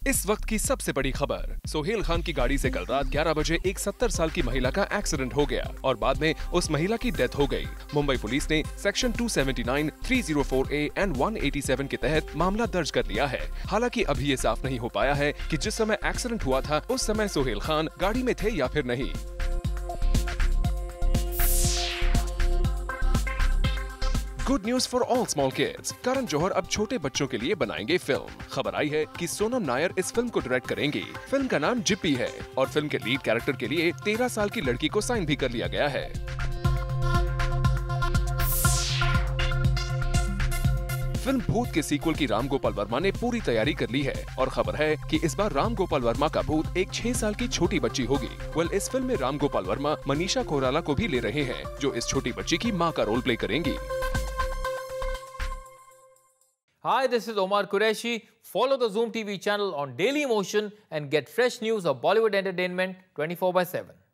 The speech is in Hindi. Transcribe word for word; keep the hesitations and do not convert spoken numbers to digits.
इस वक्त की सबसे बड़ी खबर, सोहेल खान की गाड़ी से कल रात ग्यारह बजे एक सत्तर साल की महिला का एक्सीडेंट हो गया और बाद में उस महिला की डेथ हो गई। मुंबई पुलिस ने सेक्शन दो सौ उन्यासी, तीन सौ चार ए एंड एक सौ सत्तासी के तहत मामला दर्ज कर लिया है। हालांकि अभी ये साफ नहीं हो पाया है कि जिस समय एक्सीडेंट हुआ था उस समय सोहेल खान गाड़ी में थे या फिर नहीं। Good news for all small kids, Karan Johar अब छोटे बच्चों के लिए बनाएंगे फिल्म। खबर आई है कि सोनम नायर इस फिल्म को डायरेक्ट करेंगी। फिल्म का नाम जिप्पी है और फिल्म के लीड कैरेक्टर के लिए तेरह साल की लड़की को साइन भी कर लिया गया है। फिल्म भूत के सीक्वल की राम गोपाल वर्मा ने पूरी तैयारी कर ली है और खबर है कि इस बार राम गोपाल वर्मा का भूत एक छह साल की छोटी बच्ची होगी। वेल, इस फिल्म में राम गोपाल वर्मा मनीषा कोइराला को भी ले रहे हैं, जो इस छोटी बच्ची की मां का रोल प्ले करेंगी। Hi, this is Omar Qureshi. Follow the Zoom T V channel on Daily Motion and get fresh news of Bollywood entertainment twenty-four by seven.